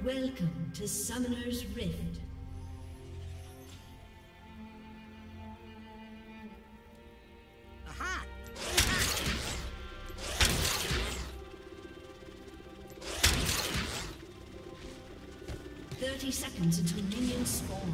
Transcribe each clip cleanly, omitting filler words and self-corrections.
Welcome to Summoner's Rift. Aha! 30 seconds until minions spawn.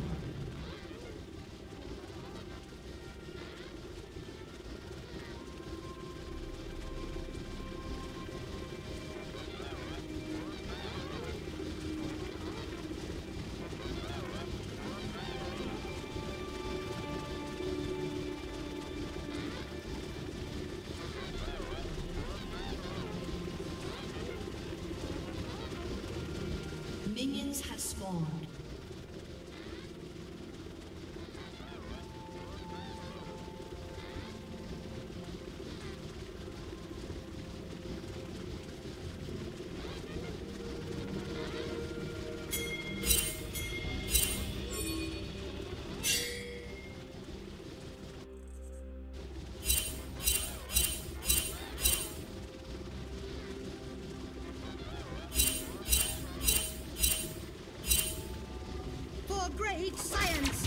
Minions have spawned. Great science!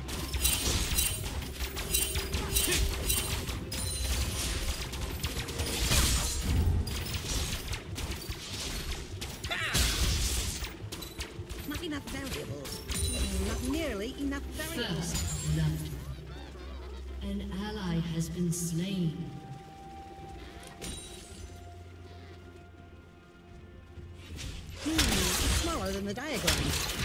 Not enough variables. Not nearly enough variables. First blood. An ally has been slain. It's smaller than the diagram.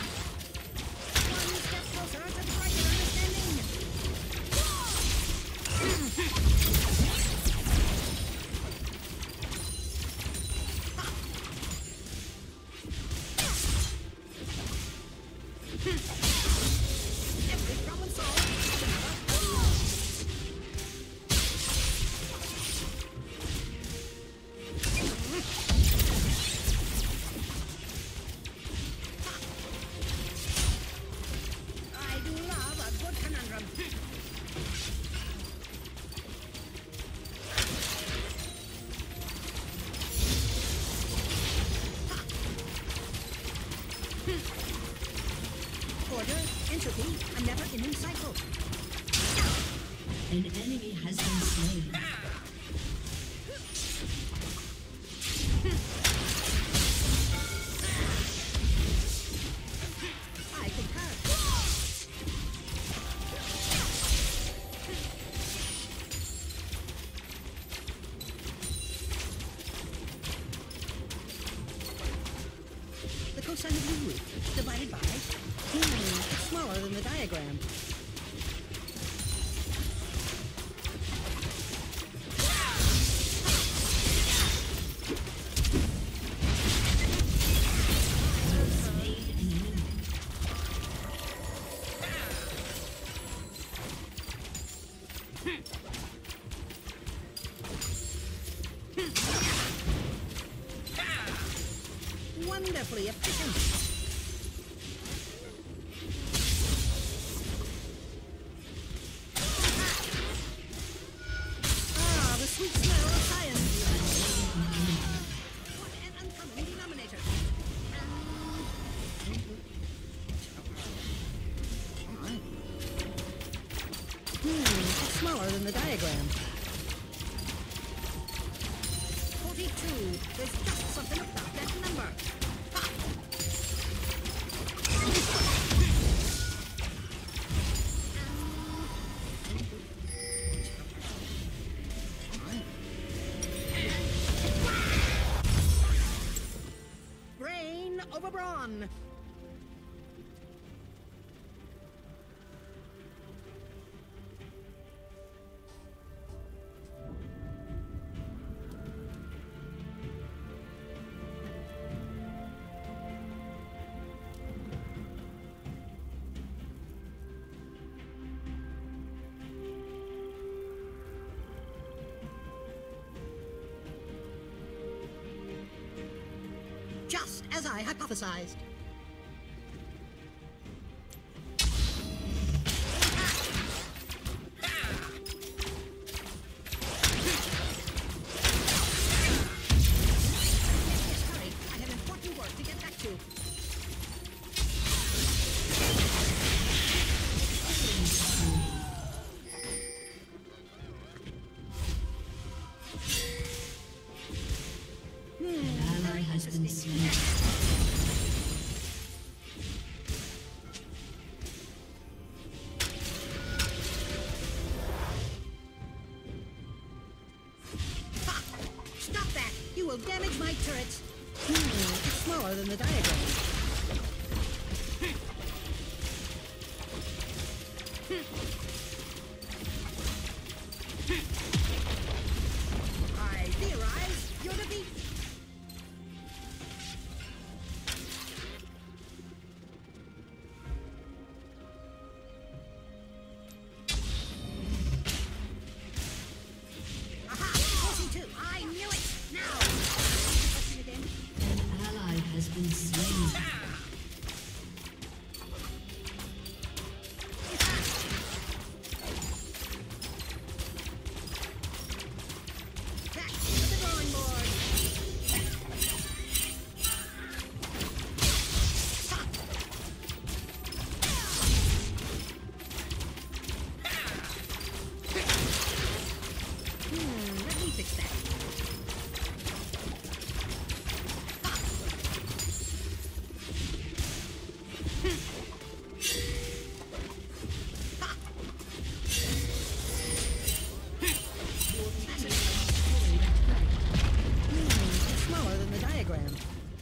Entropy, a never-ending cycle. An enemy has been slain. I concur. The cosine of the root divided by it's smaller than the diagram. Wonderfully efficient. Sweet smell of science. What an uncommon denominator. It's smaller than the diagram. 42. There's just something about that number. Ha! Over brawn. Just as I hypothesized. Hurry, I have important work to get back to. An ally has been slain. Stop that! You will damage my turrets. It's smaller than the diagram. I theorize your defeat. Aha! Forcing two. I knew it. Now. Question again. An ally has been slain. Back to the drawing board. Let me fix that. It's smaller than the diagram.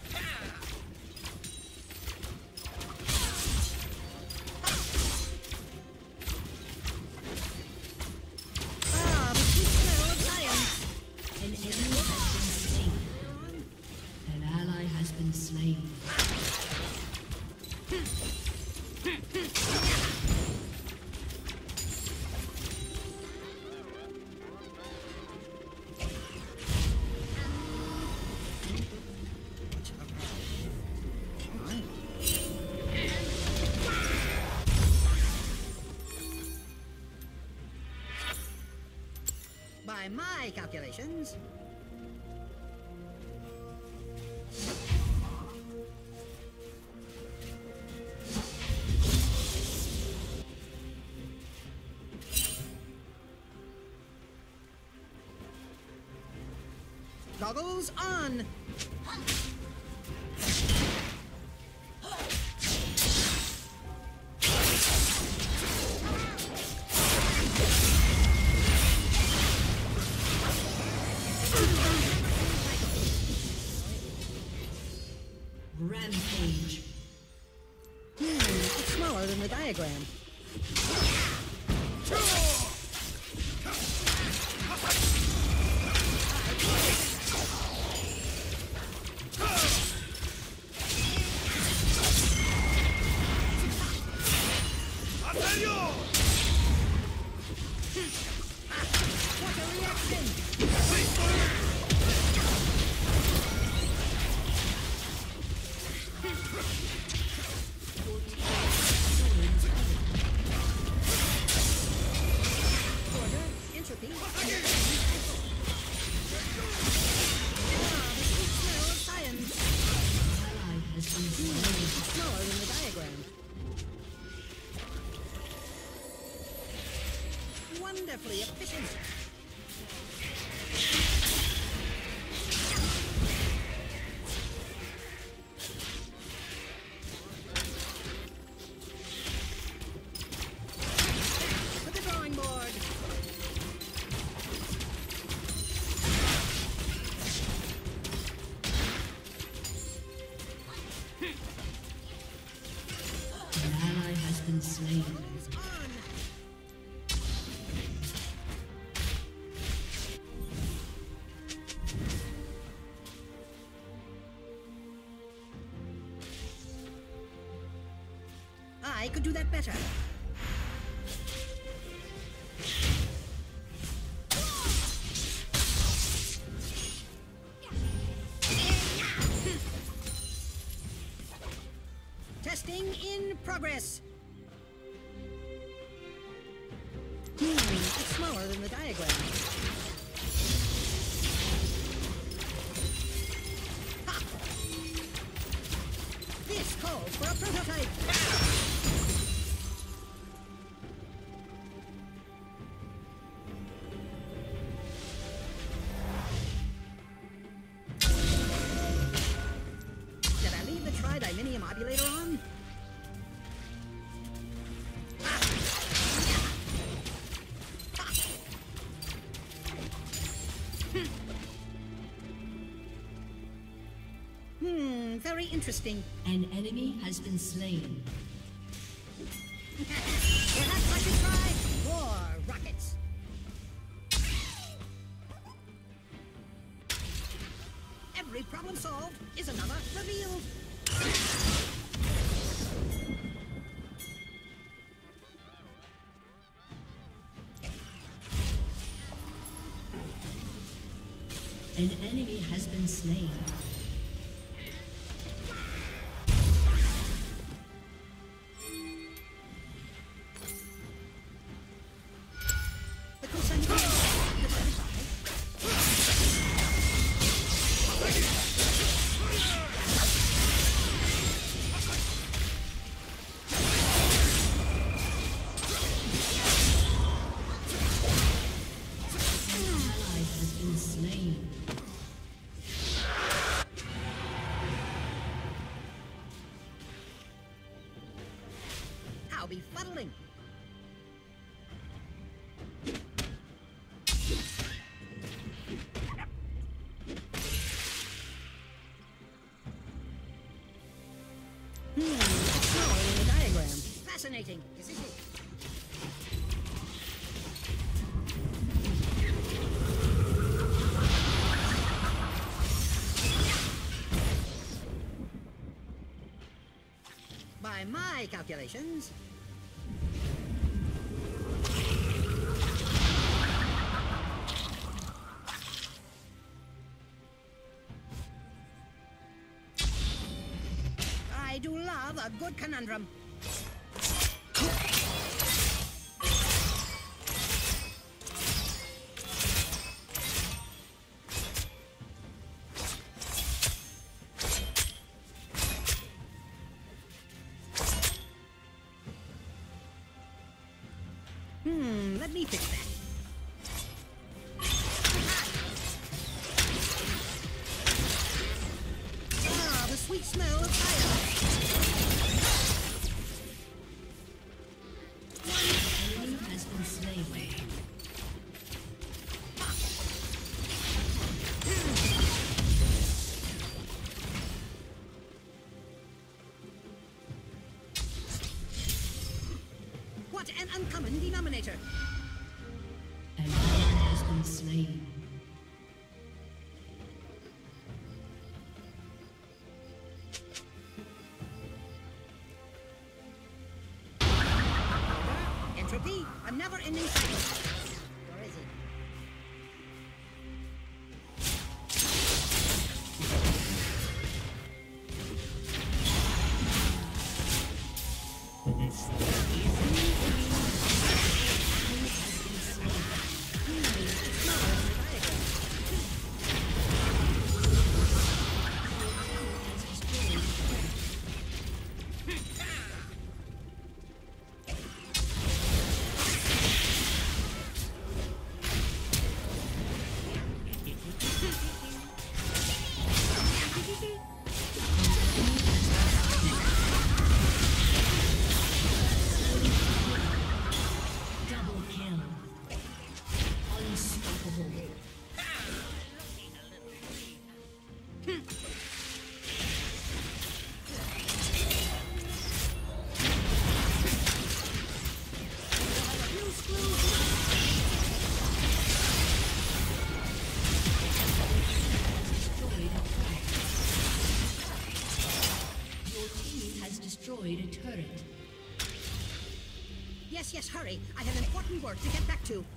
Ah, the sweet smell of science. An enemy has been slain. An ally has been slain. By my calculations, goggles on. Rampage. It's smaller than the diagram. What a reaction! Order, entropy. Ah, the sweet smell of science. Ally has been slain. It's smaller than the diagram. Wonderfully efficient. To the drawing board. An ally has been slain. It's on. I could do that better. Testing in progress. It's smaller than the diagram. Ha! This calls for a prototype. Maybe later on. Very interesting. An enemy has been slain. Perhaps I should try more rockets. Every problem solved is another revealed. An enemy has been slain. I'll be fuddling. That's not in the diagram. Fascinating. This is it. By my calculations, I do love a good conundrum. Let me fix that. Ah, the sweet smell of fire. One enemy has been slain. What an uncommon denominator. An enemy has been slain. Entropy, a never-ending cycle. Where is it? Destroyed a turret. Yes, hurry. I have important work to get back to.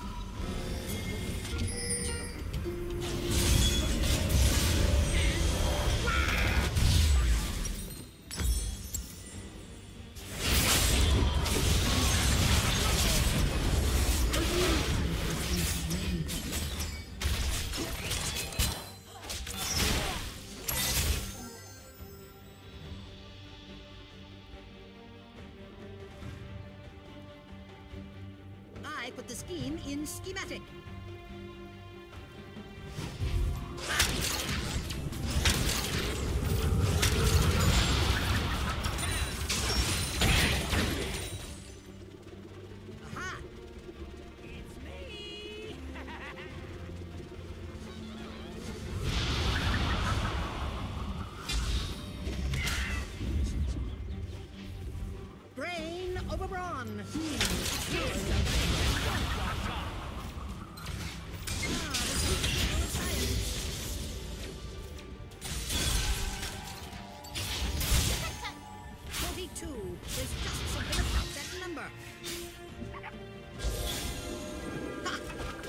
I put the scheme in schematic. over brawn. There's just something about that number. Ha!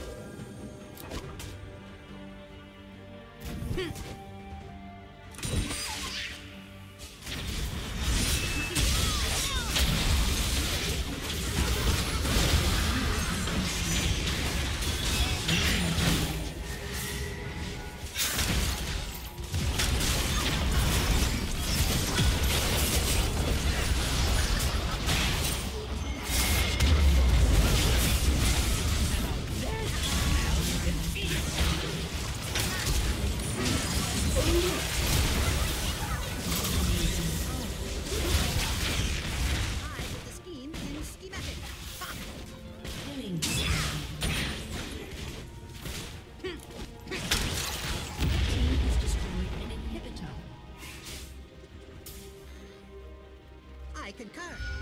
I concur.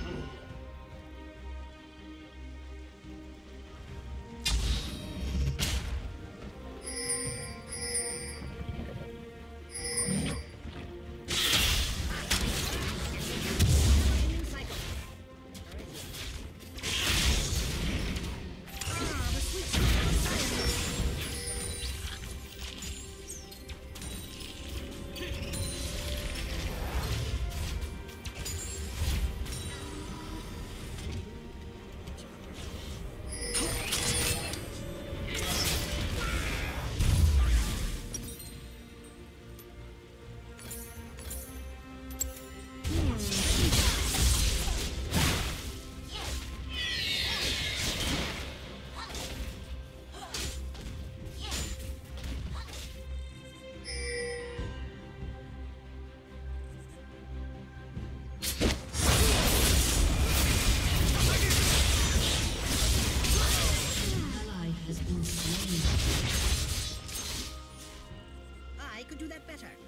I could do that better.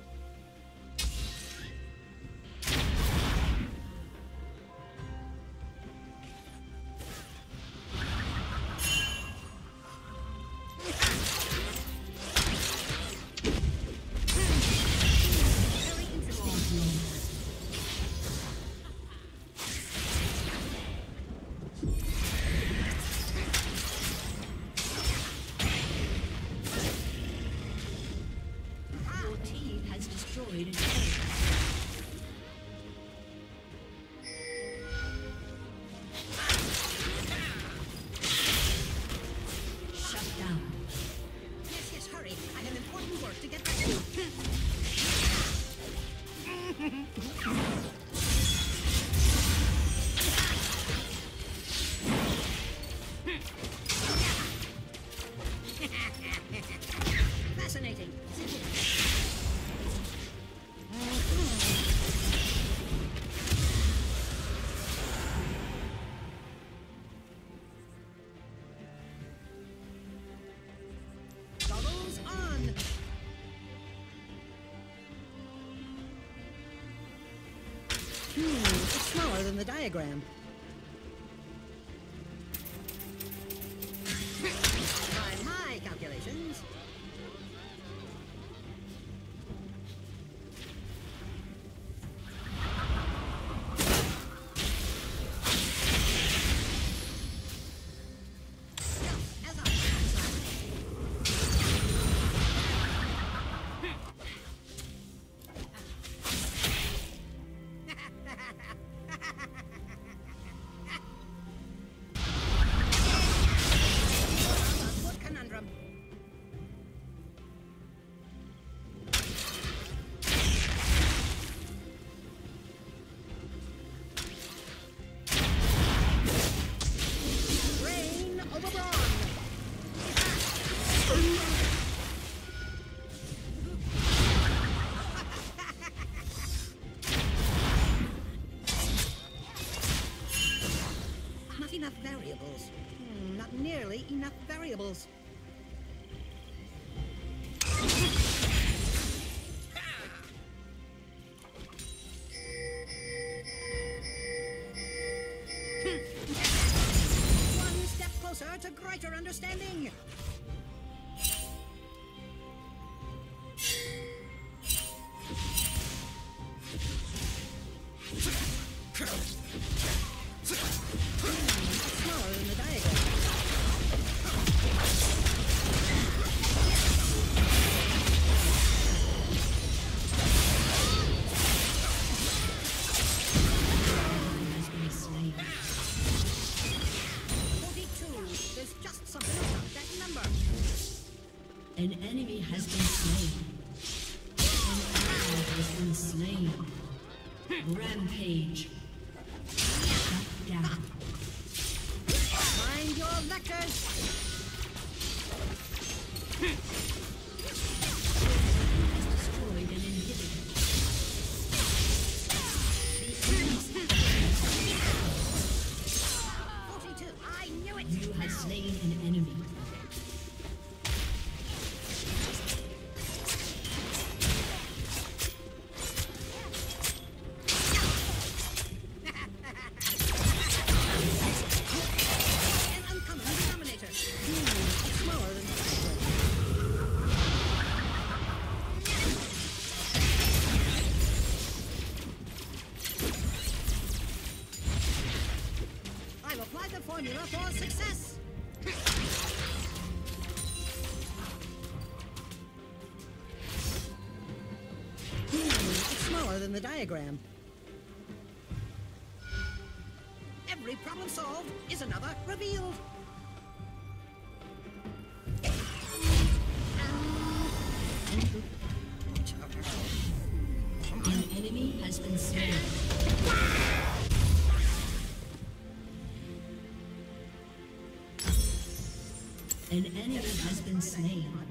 Fascinating. Goggles on. It's smaller than the diagram. Time high calculations. Not enough variables. Not nearly enough variables. Smaller than the diagram. Has been slain. 42. There's just something about that number. An enemy has been slain. An ally has been slain. Rampage. Shut down. Mind your letters. Destroyed an inhibitor. The enemy's 42. I knew it. You have slain an enemy. An uncommon denominator. It's smaller than the diagram. I've applied the formula for success. It's smaller than the diagram. Every problem solved is another revealed. An enemy has been slain. An enemy has been slain.